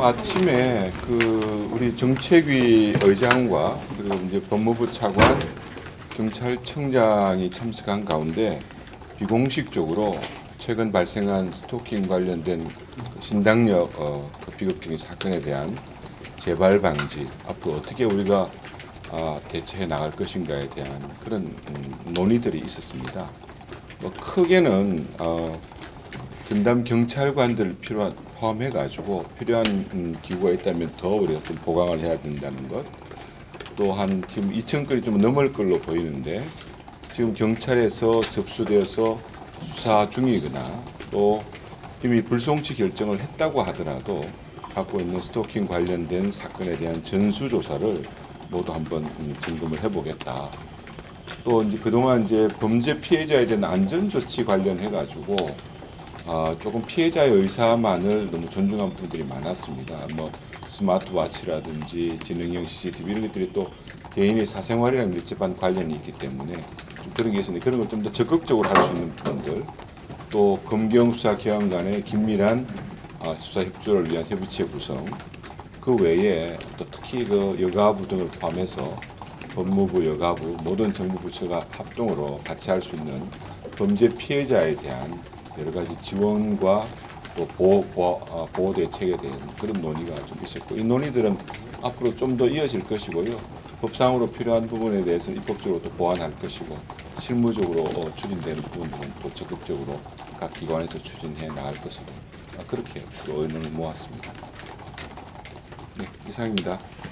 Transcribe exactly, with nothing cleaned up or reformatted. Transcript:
아침에 그 우리 정책위 의장과 그리고 이제 법무부 차관, 경찰청장이 참석한 가운데 비공식적으로 최근 발생한 스토킹 관련된 신당역 어, 그 비극적인 사건에 대한 재발 방지, 앞으로 어떻게 우리가 아, 대처해 나갈 것인가에 대한 그런 음, 논의들이 있었습니다. 뭐 크게는 어, 전담 경찰관들 필요한 포함해 가지고 필요한 음, 기구가 있다면 더 우리가 좀 보강을 해야 된다는 것. 또한 지금 이천 건이 좀 넘을 걸로 보이는데 지금 경찰에서 접수되어서 수사 중이거나 또 이미 불송치 결정을 했다고 하더라도 갖고 있는 스토킹 관련된 사건에 대한 전수조사를 모두 한번 음, 점검을 해보겠다. 또 이제 그동안 이제 범죄 피해자에 대한 안전조치 관련해 가지고 어, 조금 피해자의 의사만을 너무 존중한 분들이 많았습니다. 뭐 스마트워치라든지 지능형 씨씨티비 이런 것들이 또 개인의 사생활이랑 밀접한 관련이 있기 때문에 좀 그런 게 있었는데 그런 걸 좀 더 적극적으로 할 수 있는 분들, 또 검경수사기관 간의 긴밀한 어, 수사 협조를 위한 협의체 구성, 그 외에 또 특히 그 여가부 등을 포함해서 법무부, 여가부 모든 정부 부처가 합동으로 같이 할 수 있는 범죄 피해자에 대한 여러 가지 지원과 또 보호, 보호, 어, 보호 대책에 대한 그런 논의가 좀 있었고, 이 논의들은 앞으로 좀 더 이어질 것이고요. 법상으로 필요한 부분에 대해서는 입법적으로 또 보완할 것이고, 실무적으로 어, 추진되는 부분들은 또 적극적으로 각 기관에서 추진해 나갈 것으로 그렇게 또 의논을 모았습니다. 네, 이상입니다.